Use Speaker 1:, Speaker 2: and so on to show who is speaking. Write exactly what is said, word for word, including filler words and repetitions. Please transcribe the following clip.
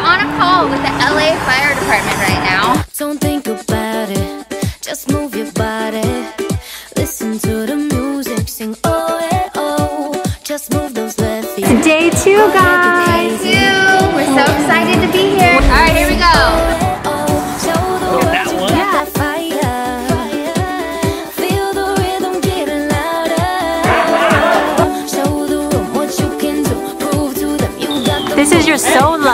Speaker 1: on a call with the L A Fire Department right now.
Speaker 2: Don't think about it, just move your body. Listen to the music, sing oh yeah oh. Just move those left feet.
Speaker 3: It's day two, guys.
Speaker 1: Day two. We're so excited to be here. All right, here we go.
Speaker 3: That one?
Speaker 2: Yeah. Feel the rhythm getting louder. Show the room what you can do. Prove to them you got the
Speaker 3: This is your solo.